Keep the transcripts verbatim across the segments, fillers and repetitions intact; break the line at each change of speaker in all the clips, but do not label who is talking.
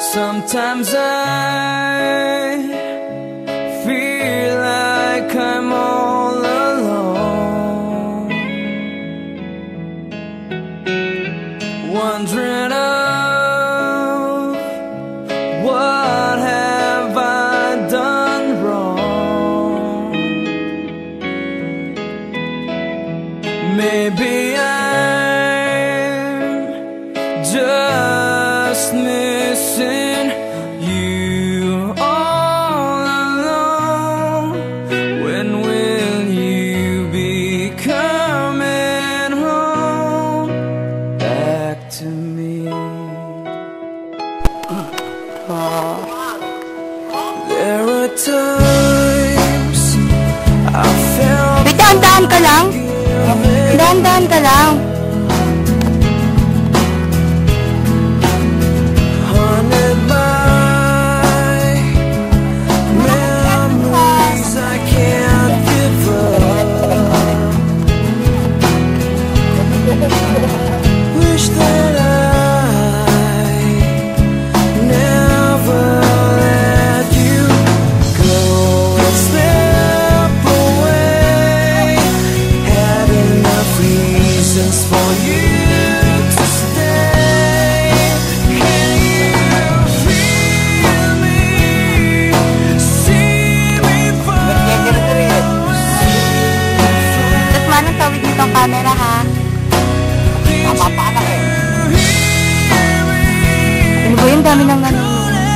Sometimes I feel like I'm all alone, wondering of what have I done wrong. Maybe I'm just missing you all alone. When will you be coming home back to me? There are times I felt.
Wait, dahan-dahan ka lang. Dahan-dahan ka lang. Camera ha. Mapapaanak eh. Ano ba yung dami ng ano?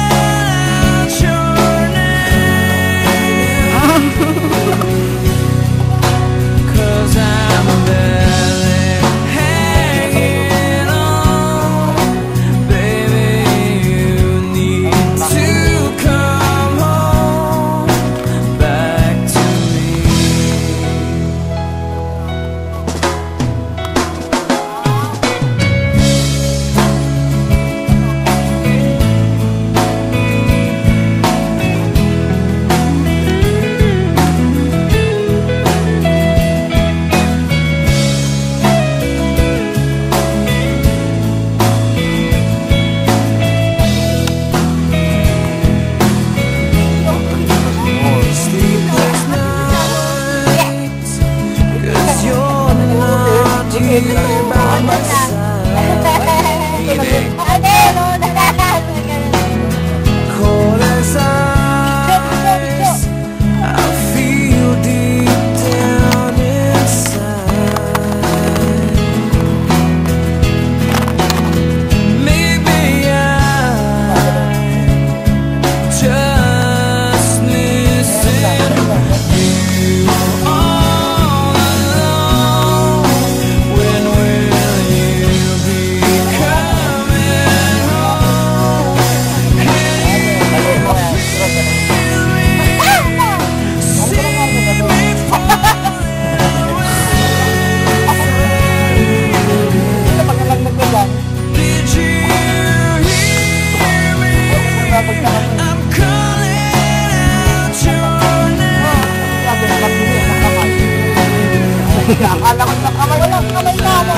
Akala ko na kamay na, kamay na mo.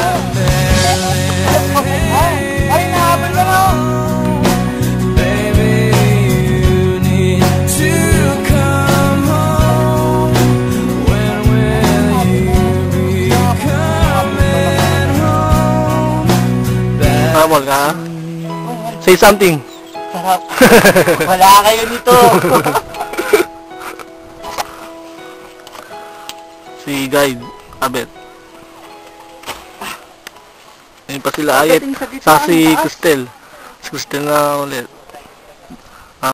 Ay, nahabol na mo.
Baby, you need to come home. When will you be coming home back?
Habol ka? Say something.
Sarap. Wala kayo nito.
Si Guide Abet. Ayun pa sila Ayet. Sa si Cristel. Si Cristel na ulit.